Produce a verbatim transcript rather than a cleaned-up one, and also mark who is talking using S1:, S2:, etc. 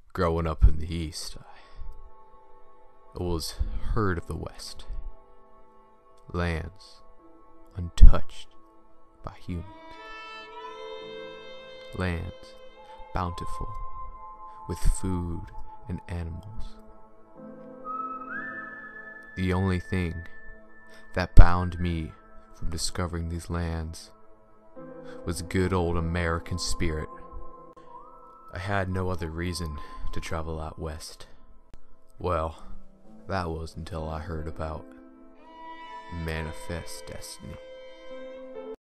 S1: Growing up in the East, I was heard of the West. Lands untouched by humans. Lands bountiful with food and animals. The only thing that bound me from discovering these lands was good old American spirit. I had no other reason to travel out west. Well, that was until I heard about Manifest Destiny.